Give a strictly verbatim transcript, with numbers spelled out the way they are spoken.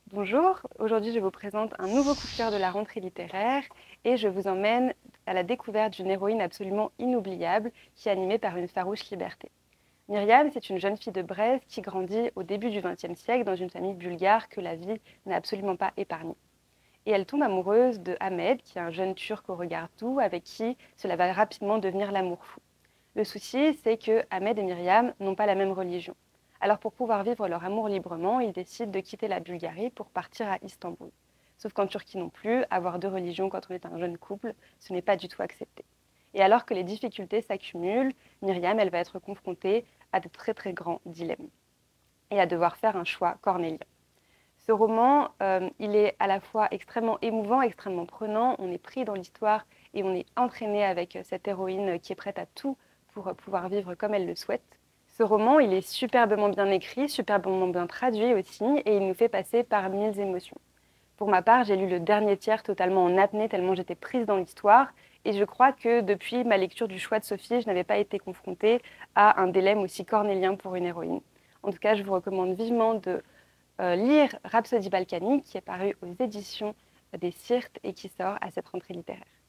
Bonjour, aujourd'hui je vous présente un nouveau coup de cœur de la rentrée littéraire et je vous emmène à la découverte d'une héroïne absolument inoubliable qui est animée par une farouche liberté. Myriam, c'est une jeune fille de Brest qui grandit au début du vingtième siècle dans une famille bulgare que la vie n'a absolument pas épargnée. Et elle tombe amoureuse de Ahmed, qui est un jeune Turc au regard doux avec qui cela va rapidement devenir l'amour fou. Le souci, c'est que Ahmed et Myriam n'ont pas la même religion. Alors pour pouvoir vivre leur amour librement, ils décident de quitter la Bulgarie pour partir à Istanbul. Sauf qu'en Turquie non plus, avoir deux religions quand on est un jeune couple, ce n'est pas du tout accepté. Et alors que les difficultés s'accumulent, Myriam, elle va être confrontée à de très très grands dilemmes et à devoir faire un choix cornélien. Ce roman, euh, il est à la fois extrêmement émouvant, extrêmement prenant, on est pris dans l'histoire et on est entraîné avec cette héroïne qui est prête à tout pour pouvoir vivre comme elle le souhaite. Ce roman, il est superbement bien écrit, superbement bien traduit aussi, et il nous fait passer par mille émotions. Pour ma part, j'ai lu le dernier tiers totalement en apnée, tellement j'étais prise dans l'histoire, et je crois que depuis ma lecture du Choix de Sophie, je n'avais pas été confrontée à un dilemme aussi cornélien pour une héroïne. En tout cas, je vous recommande vivement de euh, lire Rhapsodie balkanique, qui est paru aux éditions des Syrtes et qui sort à cette rentrée littéraire.